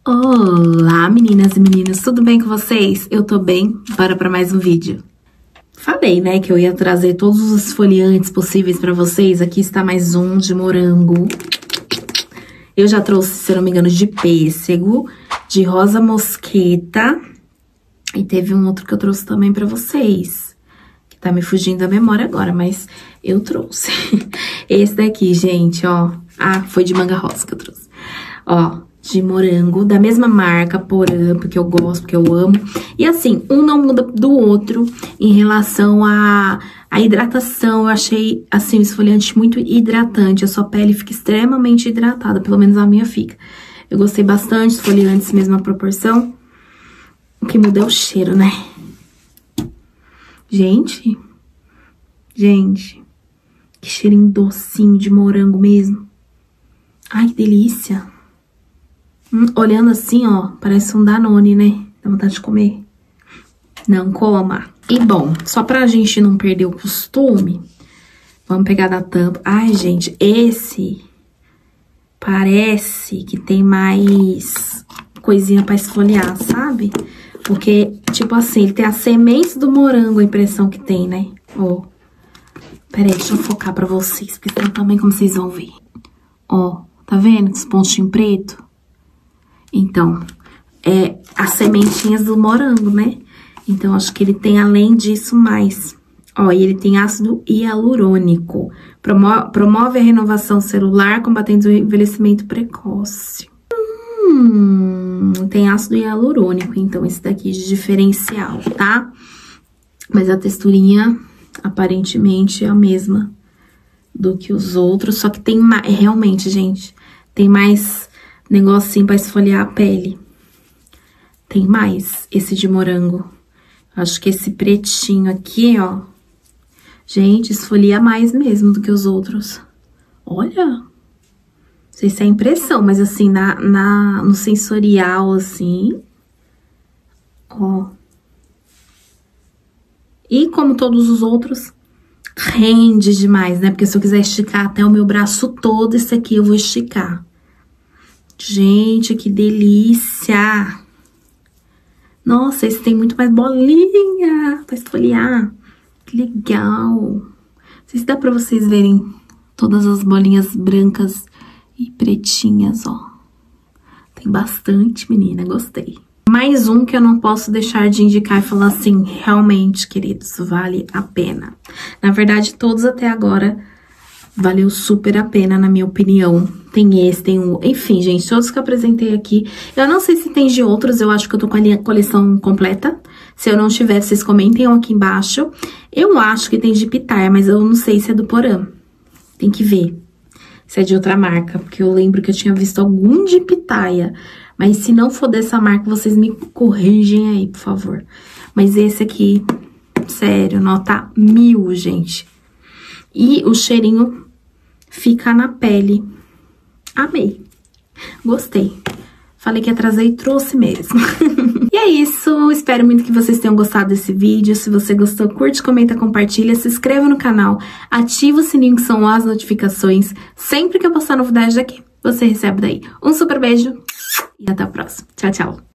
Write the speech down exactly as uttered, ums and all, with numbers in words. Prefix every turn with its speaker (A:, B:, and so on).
A: Olá, meninas e meninos, tudo bem com vocês? Eu tô bem, bora pra mais um vídeo. Falei, né, que eu ia trazer todos os esfoliantes possíveis pra vocês. Aqui está mais um de morango. Eu já trouxe, se não me engano, de pêssego, de rosa mosqueta. E teve um outro que eu trouxe também pra vocês, que tá me fugindo da memória agora, mas eu trouxe. Esse daqui, gente, ó. Ah, foi de manga rosa que eu trouxe. Ó, de morango, da mesma marca, Porã, porque eu gosto, porque eu amo. E assim, um não muda do outro em relação à, à hidratação. Eu achei, assim, o esfoliante muito hidratante. A sua pele fica extremamente hidratada, pelo menos a minha fica. Eu gostei bastante, esfoliantes, mesma proporção. O que muda é o cheiro, né? Gente, gente, que cheirinho docinho de morango mesmo. Ai, que delícia. Hum, olhando assim, ó, parece um Danone, né? Dá vontade de comer. Não coma. E bom, só pra gente não perder o costume, vamos pegar da tampa. Ai, gente, esse parece que tem mais coisinha pra esfoliar, sabe? Porque, tipo assim, ele tem as sementes do morango, a impressão que tem, né? Ó. Pera aí, deixa eu focar pra vocês, porque senão também como vocês vão ver. Ó, tá vendo os pontinhos pretos? Então, é as sementinhas do morango, né? Então, acho que ele tem, além disso, mais. Ó, e ele tem ácido hialurônico. Promo- promove a renovação celular, combatendo o envelhecimento precoce. Hum, tem ácido hialurônico, então, esse daqui de diferencial, tá? Mas a texturinha, aparentemente, é a mesma do que os outros. Só que tem mais, realmente, gente, tem mais negocinho pra esfoliar a pele. Tem mais esse de morango. Acho que esse pretinho aqui, ó. Gente, esfolia mais mesmo do que os outros. Olha. Não sei se é impressão, mas assim, na, na, no sensorial, assim. Ó. E como todos os outros, rende demais, né? Porque se eu quiser esticar até o meu braço todo, esse aqui eu vou esticar. Gente, que delícia! Nossa, esse tem muito mais bolinha pra esfoliar. Que legal! Não sei se dá pra vocês verem todas as bolinhas brancas e pretinhas, ó. Tem bastante, menina, gostei. Mais um que eu não posso deixar de indicar e falar assim, realmente, queridos, vale a pena. Na verdade, todos até agora valeu super a pena, na minha opinião. Tem esse, tem o... Enfim, gente, todos que eu apresentei aqui. Eu não sei se tem de outros, eu acho que eu tô com a linha, coleção completa. Se eu não tiver, vocês comentem aqui embaixo. Eu acho que tem de pitaia, mas eu não sei se é do Porã. Tem que ver se é de outra marca, porque eu lembro que eu tinha visto algum de pitaia. Mas se não for dessa marca, vocês me corrigem aí, por favor. Mas esse aqui, sério, nota mil, gente. E o cheirinho fica na pele. Amei. Gostei. Falei que ia trazer e trouxe mesmo. E é isso. Espero muito que vocês tenham gostado desse vídeo. Se você gostou, curte, comenta, compartilha. Se inscreva no canal. Ativa o sininho, que são as notificações. Sempre que eu postar novidades aqui, você recebe daí. Um super beijo. E até a próxima. Tchau, tchau.